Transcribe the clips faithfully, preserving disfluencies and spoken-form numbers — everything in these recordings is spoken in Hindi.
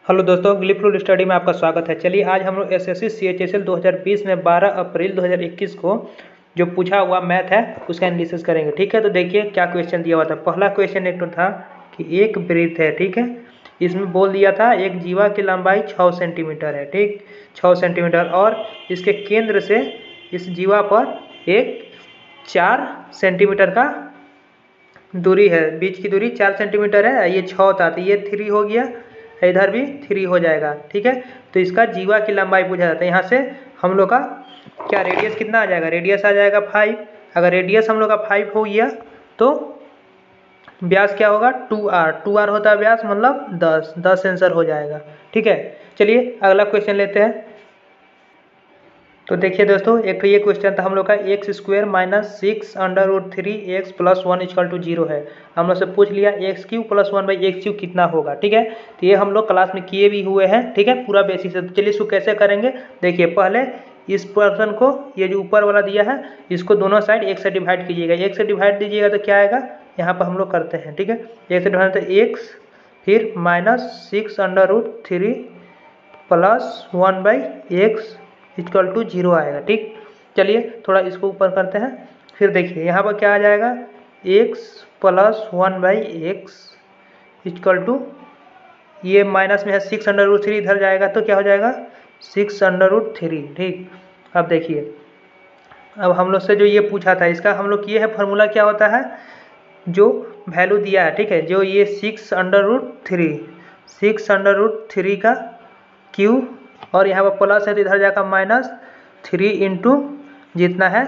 हेलो दोस्तों, ग्लिप रूल स्टडी में आपका स्वागत है। चलिए आज हम लोग एसएससी सीएचएसएल दो हज़ार बीस में बारह अप्रैल दो हज़ार इक्कीस को जो पूछा हुआ मैथ है उसका एनालिसिस करेंगे। ठीक है, तो देखिए क्या क्वेश्चन दिया हुआ था। पहला क्वेश्चन एक तो था कि एक वृत्त है, ठीक है, इसमें बोल दिया था एक जीवा की लंबाई छः सेंटीमीटर है, ठीक, छः सेंटीमीटर, और इसके केंद्र से इस जीवा पर एक चार सेंटीमीटर का दूरी है, बीच की दूरी चार सेंटीमीटर है। ये छः था तो ये थ्री हो गया, इधर भी थ्री हो जाएगा। ठीक है, तो इसका जीवा की लंबाई पूछा जाता है। यहाँ से हम लोग का क्या रेडियस कितना आ जाएगा, रेडियस आ जाएगा फाइव। अगर रेडियस हम लोग का फाइव हो गया तो व्यास क्या होगा, टू आर। टू आर होता है व्यास, मतलब दस। दस आंसर हो जाएगा। ठीक है, चलिए अगला क्वेश्चन लेते हैं। तो देखिए दोस्तों, एक तो ये क्वेश्चन था हम लोग का x square minus six under root three x plus one equal to zero है। हम लोग से पूछ लिया x cube plus one by x cube कितना होगा। ठीक है, तो ये हम लोग क्लास में किए भी हुए हैं। ठीक है, पूरा बेसिक से। चलिए इसको कैसे करेंगे, देखिए पहले इस पर्सन को, ये जो ऊपर वाला दिया है, इसको दोनों साइड एक से डिवाइड कीजिएगा। एक से डिवाइड दीजिएगा तो क्या आएगा, यहाँ पर हम लोग करते हैं। ठीक है, एक से डिवाइड तो एक्स, फिर minus six under root three plus one by x equal to zero आएगा। ठीक, चलिए थोड़ा इसको ऊपर करते हैं। फिर देखिए यहाँ पर क्या आ जाएगा, x plus one by x equal to, ये माइनस में है सिक्स अंडर रूट थ्री, इधर जाएगा तो क्या हो जाएगा, सिक्स अंडर रूट थ्री। ठीक, अब देखिए, अब हम लोग से जो ये पूछा था इसका हम लोग ये है फॉर्मूला क्या होता है, जो वैल्यू दिया है, ठीक है, जो ये six under root three, six under root three का क्यू, और यहाँ पर प्लस है तो इधर जाकर माइनस थ्री इंटू जितना है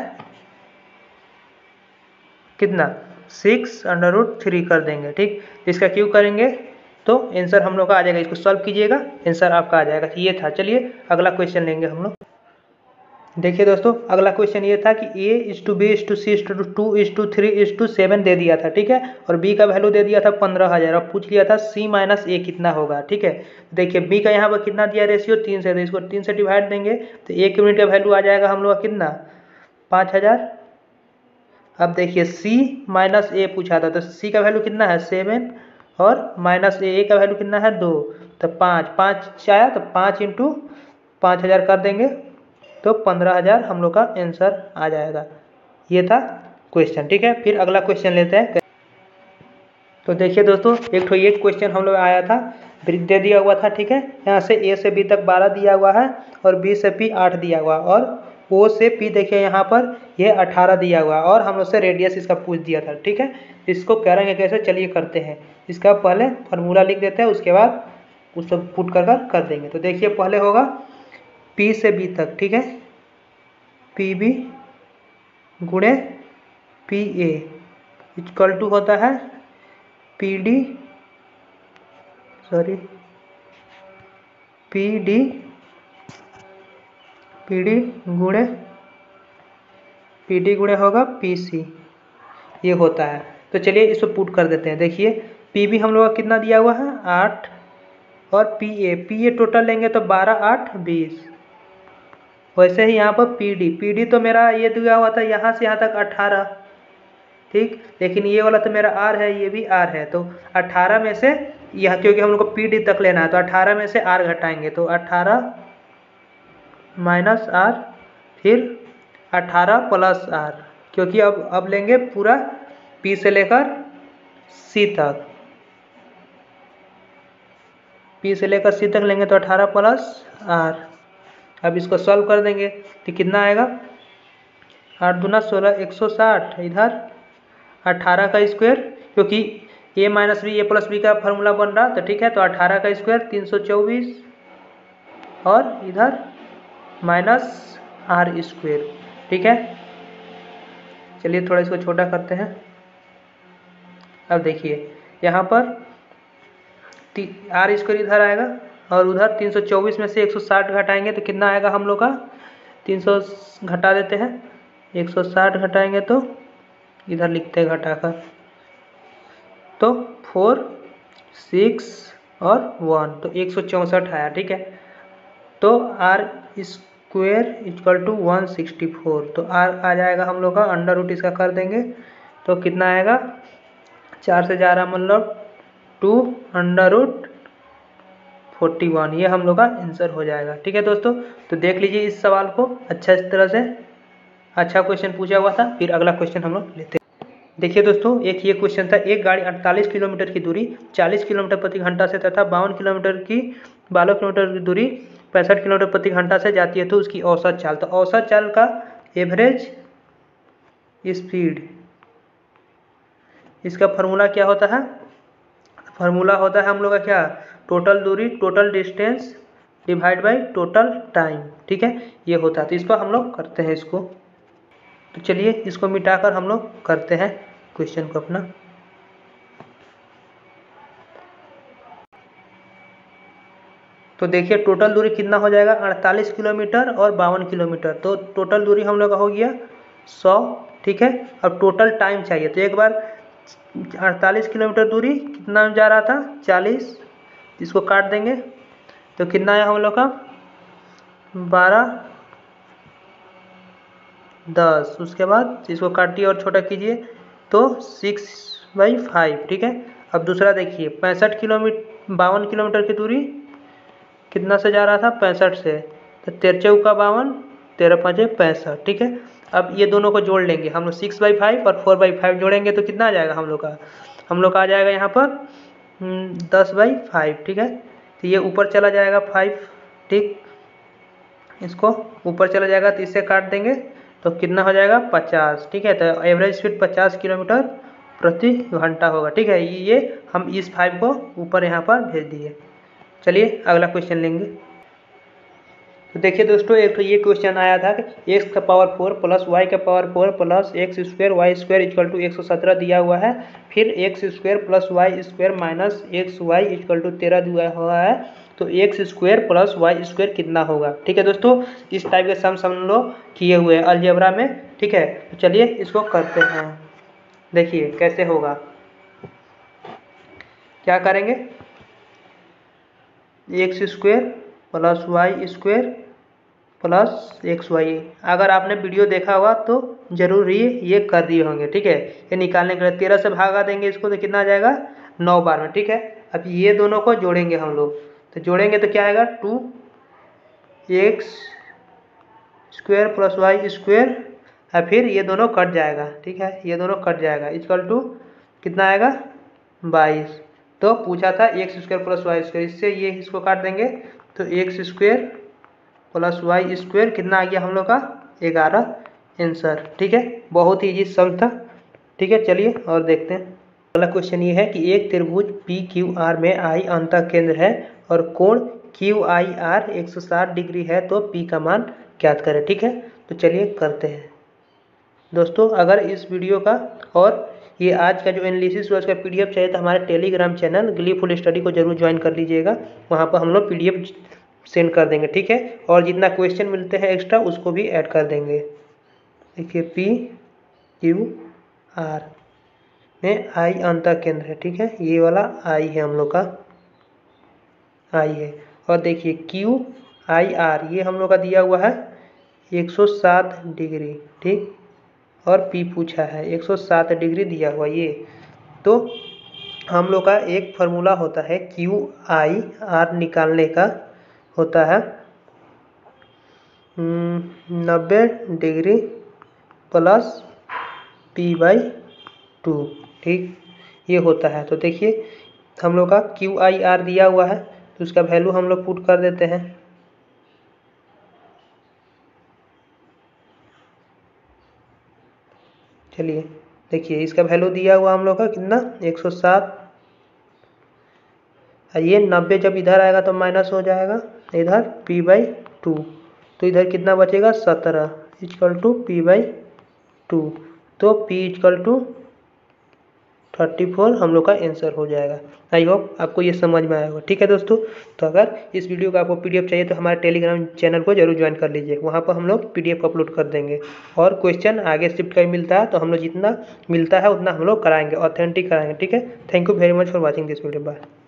कितना, सिक्स अंडर रूट थ्री कर देंगे। ठीक, इसका क्यू करेंगे तो आंसर हम लोग का आ जाएगा। इसको सॉल्व कीजिएगा, आंसर आपका आ जाएगा। ये था। चलिए अगला क्वेश्चन लेंगे हम लोग। देखिए दोस्तों, अगला क्वेश्चन ये था कि a is to b is to c is to two is to three is to seven दे दिया था। ठीक है, और बी का वैल्यू दे दिया था पंद्रह हज़ार। और पूछ लिया था सी माइनस ए कितना होगा। ठीक है, देखिए बी का यहाँ पर कितना दिया रेशियो, तीन से, तो इसको तीन से डिवाइड देंगे तो एक यूनिट का वैल्यू आ जाएगा हम लोग का कितना, पाँच हज़ार। अब देखिए सी माइनस ए पूछा था तो सी का वैल्यू कितना है, सेवन, और माइनस ए ए का वैल्यू कितना है, दो, तो पाँच, पाँच आया तो पाँच इंटू पाँच हज़ार कर देंगे तो पंद्रह हज़ार हम लोग का आंसर आ जाएगा। ये था क्वेश्चन। ठीक है, फिर अगला क्वेश्चन लेते हैं। तो देखिए दोस्तों, एक तो ये क्वेश्चन हम लोग आया था, दे दिया हुआ था। ठीक है, यहाँ से ए से बी तक बारह दिया हुआ है, और बी से पी आठ दिया हुआ, और ओ से पी देखिए यहाँ पर ये अठारह दिया हुआ, और हम लोग से रेडियस इसका पूछ दिया था। ठीक है, इसको करेंगे कैसे, चलिए करते हैं। इसका पहले फार्मूला लिख देते हैं, उसके बाद उसको पुट कर कर कर देंगे। तो देखिए पहले होगा पी से बी तक, ठीक है, पी बी गुणे पी ए इक्वल टू होता है p d, sorry p d, p d गुणे पी डी गुणे होगा पी सी, ये होता है। तो चलिए इसको पुट कर देते हैं। देखिए पी बी हम लोग का कितना दिया हुआ है, आठ, और p a, p a total लेंगे तो बारह आठ बीस। वैसे ही यहाँ पर पी डी, पी डी तो मेरा ये दिया हुआ था यहाँ से यहाँ तक अठारह, ठीक, लेकिन ये वाला तो मेरा आर है, ये भी आर है, तो अठारह में से यह, क्योंकि हम लोग को पी डी तक लेना है तो अठारह में से आर घटाएंगे तो अठारह माइनस आर, फिर अठारह प्लस आर, क्योंकि अब अब लेंगे पूरा पी से लेकर सी तक, पी से लेकर सी तक लेंगे तो अठारह प्लस आर। अब इसको सॉल्व कर देंगे तो कितना आएगा, आठ दूना सोलह, एक सौ साठ, इधर अठारह का स्क्वायर, क्योंकि a minus b a plus b का फार्मूला बन रहा, तो ठीक है, तो अठारह का स्क्वायर तीन सौ चौबीस, और इधर माइनस आर स्क्वायर। ठीक है, चलिए थोड़ा इसको छोटा करते हैं। अब देखिए यहाँ पर आर स्क्वायर इधर आएगा, और उधर तीन सौ चौबीस में से एक सौ साठ घटाएंगे तो कितना आएगा हम लोग का, तीन सौ घटा देते हैं, एक सौ साठ घटाएंगे तो इधर लिखते हैं घटाकर, तो फोर, सिक्स और वन, तो एक सौ चौंसठ आया। ठीक है, तो r square equal to one sixty four, तो आर आ जाएगा हम लोग का, अंडर रूट इसका कर देंगे तो कितना आएगा, चार से जा रहा मतलब two under root forty one, ये हम लोग का आंसर हो जाएगा। ठीक है दोस्तों, तो देख लीजिए इस सवाल को अच्छा इस तरह से, अच्छा क्वेश्चन पूछा हुआ था। फिर अगला क्वेश्चन हम लोग लेते हैं। देखिए दोस्तों, एक ये क्वेश्चन था, एक गाड़ी अड़तालीस किलोमीटर की दूरी चालीस किलोमीटर प्रति घंटा से तथा बावन किलोमीटर की बारह किलोमीटर की दूरी पैंसठ किलोमीटर प्रति घंटा से जाती है, तो उसकी औसत चाल। तो औसत चाल का एवरेज स्पीड, इसका फार्मूला क्या होता है? फार्मूला होता है हम लोग का क्या, टोटल दूरी, total distance divide by total time. ठीक है, ये होता है। तो इस पर हम लोग करते हैं इसको। तो चलिए इसको मिटाकर हम लोग करते हैं क्वेश्चन को अपना। तो देखिए टोटल दूरी कितना हो जाएगा, अड़तालीस किलोमीटर और बावन किलोमीटर। तो टोटल दूरी हम लोग का हो गया सौ। ठीक है, अब टोटल टाइम चाहिए। तो एक बार अड़तालीस किलोमीटर दूरी कितना जा रहा था, चालीस, इसको काट देंगे तो कितना आया हम लोग का, बारह, दस। उसके बाद इसको काटिए और छोटा कीजिए तो सिक्स बाई फाइव। ठीक है, अब दूसरा देखिए, पैंसठ किलोमीटर बावन किलोमीटर की दूरी कितना से जा रहा था, पैंसठ से। तो तेरह चौका बावन, तेरह पाँचे पैंसठ। ठीक है, अब ये दोनों को जोड़ लेंगे हम लोग, सिक्स बाई फाइव और फोर बाई फाइव जोड़ेंगे तो कितना आ जाएगा हम लोग का, हम लोग का आ जाएगा यहाँ पर दस बाई फाइव। ठीक है, तो ये ऊपर चला जाएगा फाइव। ठीक, इसको ऊपर चला जाएगा तो इससे काट देंगे तो कितना हो जाएगा, पचास। ठीक है, तो एवरेज स्पीड पचास किलोमीटर प्रति घंटा होगा। ठीक है, ये हम इस फाइव को ऊपर यहाँ पर भेज दिए। चलिए अगला क्वेश्चन लेंगे। तो देखिए दोस्तों, एक तो ये क्वेश्चन आया था कि एक्स का पावर फोर प्लस वाई का power four plus x square y square equal to एक सौ सत्रह दिया हुआ है। फिर x square plus y square minus x y equal to तेरह दिया हुआ है। तो x square plus y square कितना होगा। ठीक है दोस्तों, इस टाइप के सम हम लोग किए हुए हैं अलजेब्रा में। ठीक है, तो चलिए इसको करते हैं, देखिए कैसे होगा। क्या करेंगे, x square plus y square plus x y. अगर आपने वीडियो देखा होगा तो जरूर ही ये कर दिए होंगे। ठीक है, ये निकालने के लिए तेरह से भागा देंगे इसको तो कितना आ जाएगा, नौ बार में। ठीक है, अब ये दोनों को जोड़ेंगे हम लोग, तो जोड़ेंगे तो क्या आएगा, two x square plus y square, और फिर ये दोनों कट जाएगा। ठीक है, ये दोनों कट जाएगा, इक्वल टू कितना आएगा, बाईस। तो पूछा था x square plus y square, इससे ये इसको काट देंगे तो x square plus y square कितना आ गया हम लोग का, ग्यारह आंसर। ठीक है, बहुत ही इजी सम था। ठीक है, चलिए और देखते हैं। अगला क्वेश्चन ये है कि एक त्रिभुज पी क्यू आर में आई अंतः केंद्र है और कोण क्यू आई आर एक सौ साठ डिग्री है, तो पी का मान ज्ञात करें। ठीक है, तो चलिए करते हैं दोस्तों। अगर इस वीडियो का और ये आज का जो एनालिसिस हुआ उसका पीडीएफ चाहिए तो हमारे टेलीग्राम चैनल ग्लीफुल स्टडी को जरूर ज्वाइन कर लीजिएगा, वहाँ पर हम लोग पीडीएफ सेंड कर देंगे। ठीक है, और जितना क्वेश्चन मिलते हैं एक्स्ट्रा उसको भी ऐड कर देंगे। देखिए पी क्यू आर में आई अंतः केंद्र है। ठीक है, ये वाला आई है हम लोग का, आई है। और देखिए क्यू आई आर ये हम लोग का दिया हुआ है एक सौ सात डिग्री। ठीक, और पी पूछा है एक सौ सात डिग्री दिया हुआ ये। तो हम लोग का एक फार्मूला होता है क्यू आई आर निकालने का, होता है नब्बे degree plus p by two. ठीक, ये होता है। तो देखिए हम लोग का क्यू आई आर दिया हुआ है तो उसका वैल्यू हम लोग पुट कर देते हैं। चलिए देखिए इसका वैल्यू दिया हुआ हम लोग का कितना, एक सौ सात। ये नब्बे जब इधर आएगा तो माइनस हो जाएगा, इधर p बाई टू, तो इधर कितना बचेगा, सत्रह equal to p by two. तो p equal to thirty four हम लोग का आंसर हो जाएगा। आई होप आपको ये समझ में आया होगा। ठीक है दोस्तों, तो अगर इस वीडियो का आपको पीडीएफ चाहिए तो हमारे टेलीग्राम चैनल को जरूर ज्वाइन कर लीजिए, वहाँ पर हम लोग पीडीएफ अपलोड कर देंगे। और क्वेश्चन आगे शिफ्ट कर मिलता है तो हम लोग जितना मिलता है उतना हम लोग कराएंगे, ऑथेंटिक कराएंगे। ठीक है, thank you very much for watching this video, bye.